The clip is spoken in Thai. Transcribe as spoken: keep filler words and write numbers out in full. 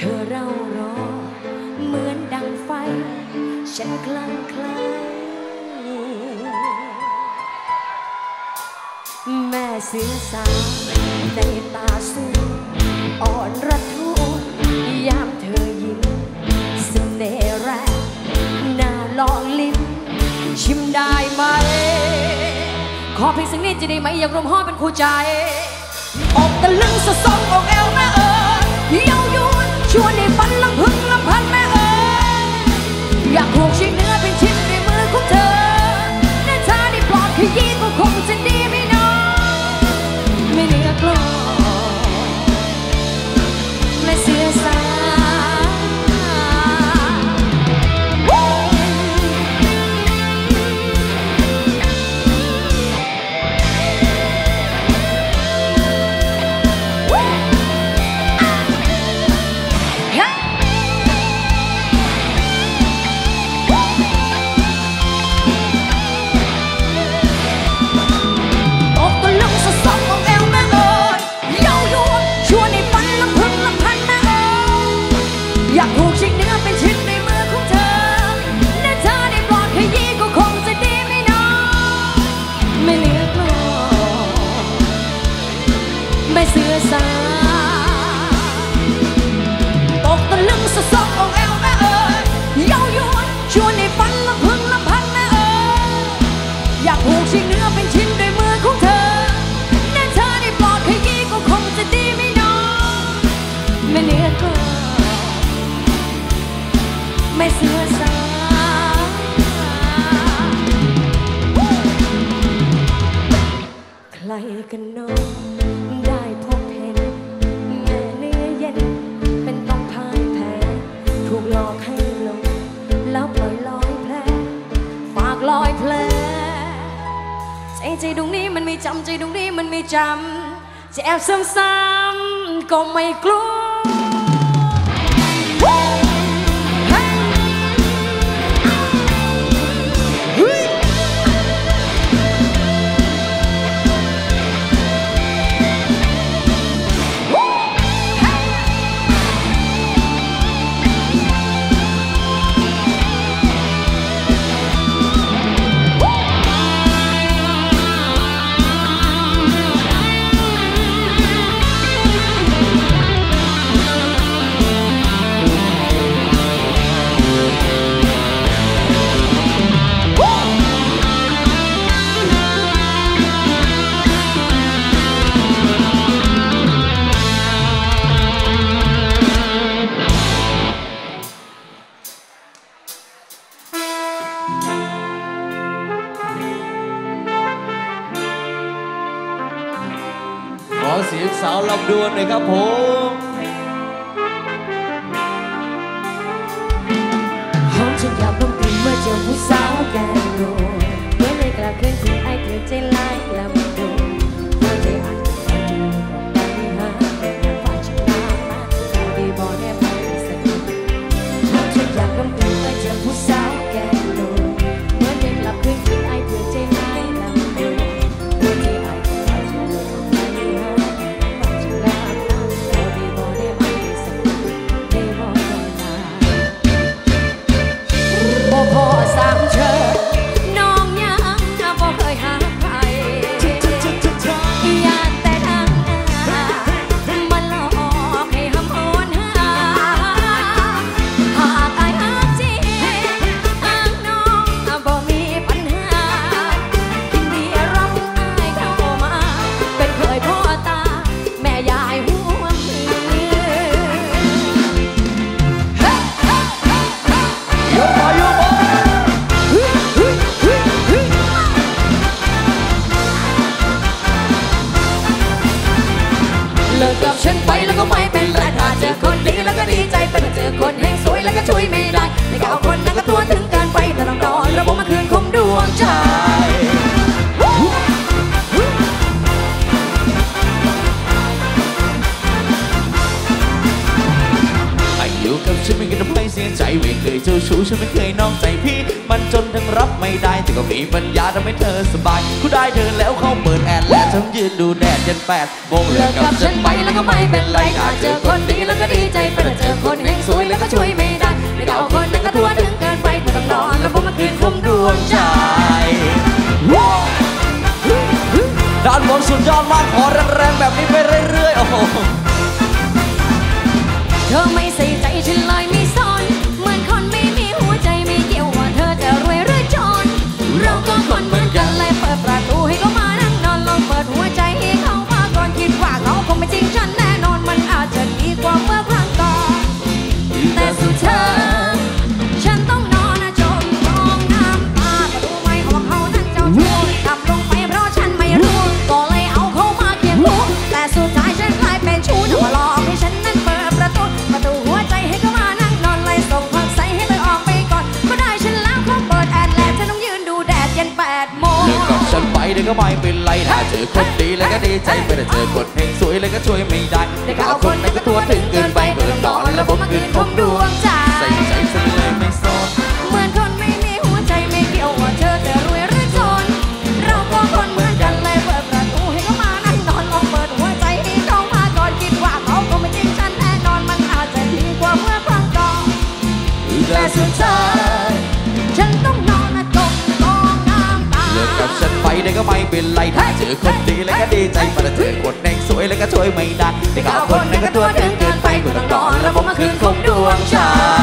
ธอเร่ารอเหมือนดังไฟฉันคลั่งไคล้แม่เสือสาวในตาสูอ่อนระทุยามเธอยิ้มเสน่ห์แรงน่าลองลิ้มชิมได้ไหมขอเพียงสักนิดจะได้ไหมอยากรวมห้อเป็นคู่ใจอกตะลึงสะสมอกแอวแม่เอ๋ยเย้ายวนชวนให้ฝันลำพึงลำพันแม่เอ๋ยอยากผูกชิ้นเนื้อเป็นชิ้นในมือของเธอแน่ถ้าได้ปลอดขยี้ก็คงจะดีไม่น้อยไม่เหลือกลัวไม่เสียสายไม่เสือสาใครกันน้องได้พบเห็นแม่เนื้อเย็นเป็นต้องพ่ายแพ้ถูกหลอกให้หลงแล้วปล่อยลอยแผลฝากลอยแผลใจใจตรงนี้มันไม่จำใจตรงนี้มันไม่จำจะแอบซ้ำๆก็ไม่กลัวขอเสียงสาวลำดวนหน่อยครับผมหอมฉันอยากลงกลิ่นเมื่อเจอผู้สาวแก่โรยเมื่อในกลับคืนที่ไอ้เธอใจร้ายลำดวนเมื่อใจอาจจะฝันอยู่บอกได้หาแต่อยากฝากฉันมามาดีบอกแน่ไปสักทีหอมฉันอยากลงกลิ่นเมื่อเจอผู้สาวแก่โรยเมื่อในกลับคืนที่ไอ้เธอใจร้ายลำดวนเมื่อใจอาจจะฝันอยู่บอกได้หาพอสามเชิญน้องยังบ่เคยหาใครอยากแต่ทางหน้ามาหลอกให้หำโอนหาหากอายหาจริงหากน้องบ่มีปัญหายินดีรับอายเข้ามาเป็นเคยพ่อตาแม่ยายห่วงมือโยบโยบเลิกกับฉันไปแล้วก็ไม่เป็นไรถ้าเจอคนดีแล้วก็ดีใจแต่ถ้าเจอคนแห่งสวยแล้วก็ช่วยไม่ได้ในข่าวคนนั้นก็ตัวถึงการไปแต่ต้องรอระบบมาคืนคมดวงใจอยู่กับฉันไม่เคยทำให้เสียใจไม่เคยเจ้าชู้ฉันไม่เคยนอกใจพี่มันจนทั้งรับไม่ได้แต่ก็มีปัญญาทำให้เธอสบายกูได้เธอแล้วเขาเปิดแอดและฉันยืนดูแดดยันแปดโมงเลิกกับฉันไปแล้วก็ไม่เป็นไรถ้าเจอคนดีแล้วก็ดีใจแต่เจอคนธอไม่ใส่ใจฉันเลยไม่สนเหมือนคนไม่มีหัวใจไม่เกี่ยวว่าเธอจะรวยหรือจนเราก็คนเหมือนกันเลยเปิดประตูให้เขามานั่งนอนลองเปิดหัวใจให้เขามาก่อนคิดว่าเขาคงไม่จริงฉันแน่นอนมันอาจจะดีกว่าเมื่อครั้งก่อนแต่สุดท้ายฉันต้องนอนจมกองน้ำตาก็รู้ไหมว่าเขานั้นเจ้าชู้ทำลงไปเพราะฉันไม่รู้ก็เลยเอาเขามาเคียงคู่แต่สุดท้ายฉันกลายเป็นชู้จะมาหลอกให้ฉันนั้นเปิดประตูประตูหัวใจให้เขามานั่งนอนเลยส่งความใสให้เธอออกไปก่อนก็ได้ฉันแล้วเขาเปิดแอดแลนฉันต้องยืนดูแดดยันแปดโมงเลิกกับฉันไปเดี๋ยวก็ไม่เป็นไรถ้าเจอคนดีแล้วก็ดีใจไปแต่เจอคนเฮงสวยแล้วก็ช่วยไม่ได้แต่เขาคนไหนก็ตัวถึงเกินไปก็ต้องนอนแล้วผมคืนคงดวงใจใส่ใจฉันเลยไม่สนเหมือนคนไม่มีหัวใจไม่เกี่ยวว่าเธอจะรวยหรือจนเราก็คนเหมือนกันเลยเปิดประตูให้เขามานั่งนอนลองเปิดหัวใจให้เขามาก่อนคิดว่าเขาคงไม่จริงฉันแน่นอนมันอาจจะดีกว่าเมื่อครั้งก่อนแต่สุดท้ายฉันต้องนอนจมกองน้ำตาเลิกกับฉันไปเดี๋ยวก็ไม่เป็นไรถ้าเจอคนดีแล้วก็ดีใจไปแต่เจอคนเฮงสวยแล้วก็ช่วยไม่ได้แต่เขาคนไหนก็ตัวถึงเกินไปก็ต้องนอนแล้วผมคืนคงดวงใจ